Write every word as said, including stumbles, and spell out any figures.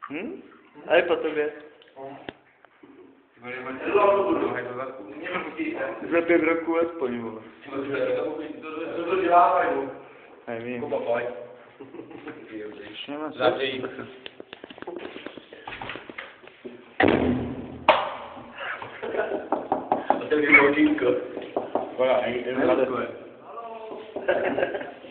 Hm? A je po tobě. Za pět roků aspoň, vole. To dělávají, vole. Nevím. Kuba, pojď. Zavřej. Otevři očínko. Halo.